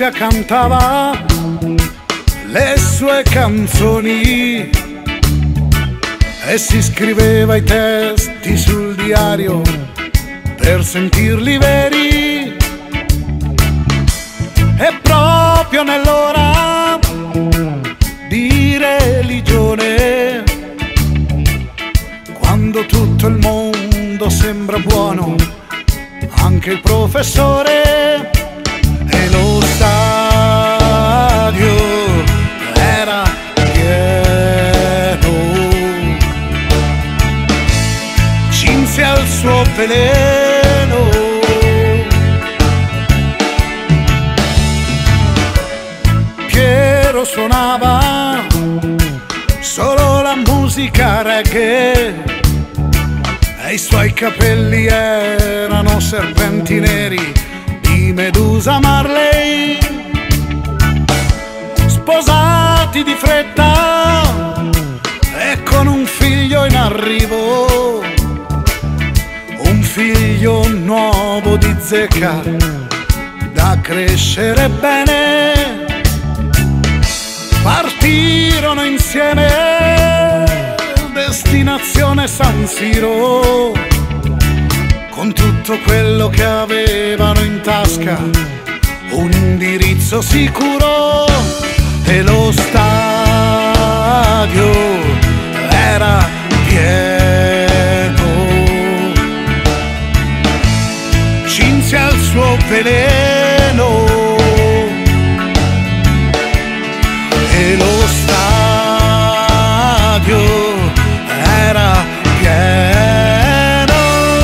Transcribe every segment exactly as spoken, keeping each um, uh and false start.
Cinzia cantava le sue canzoni e si scriveva i testi sul diario per sentirli veri. E proprio nell'ora di religione, quando tutto il mondo sembra buono, anche il professore, e lo stadio era pieno. Cinzia il suo veleno, Piero suonava solo la musica reggae e i suoi capelli erano serpenti neri di Medusa Marley. Sposati di fretta e con un figlio in arrivo, un figlio nuovo di zecca da crescere bene. Partirono insieme, destinazione San Siro, con tutto quello che avevano in tasca, un indirizzo sicuro, e lo stadio era pieno. Cinzia il suo veleno e lo stadio era pieno.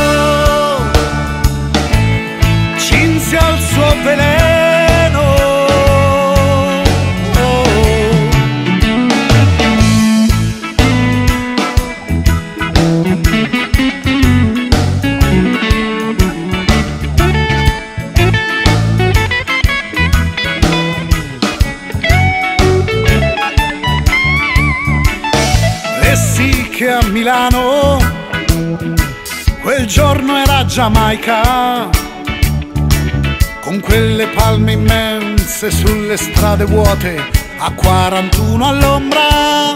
Cinzia il suo veleno, e sì che a Milano quel giorno era Giamaica, con quelle palme immense sulle strade vuote a quarantuno all'ombra.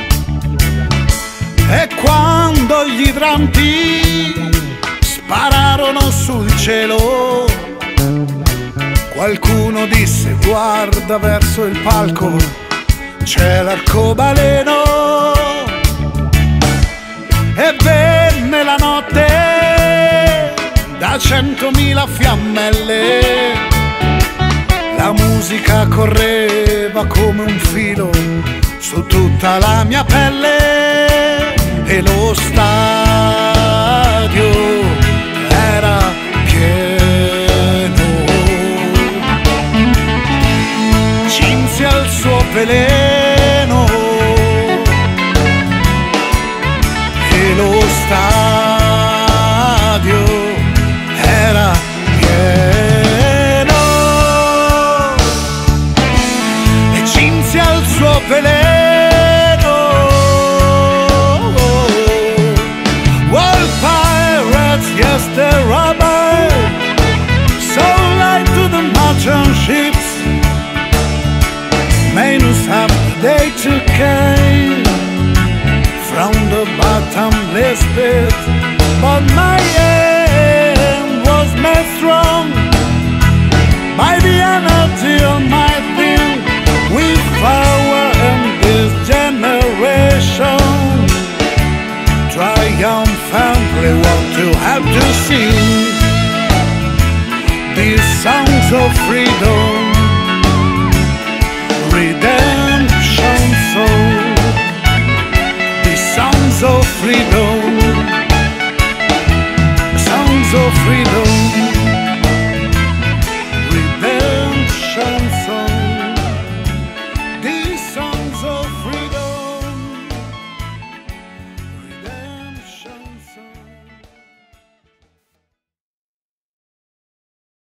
E quando gli idranti spararono sul cielo, qualcuno disse: guarda verso il palco, c'è l'arcobaleno. E venne la notte da centomila fiammelle, la musica correva come un filo su tutta la mia pelle, e lo stadio era pieno. Cinzia il suo veleno e lo stadio era pieno. E Cinzia il suo veleno. World pirates, yes they're robbers, sold light to the merchant ships. Menus have they took care from the bottomless pit, but my aim was made strong by the energy of my thing. With power in this generation, triumphantly want to have to sing these songs of freedom, redemption soul. Songs of freedom, songs of freedom.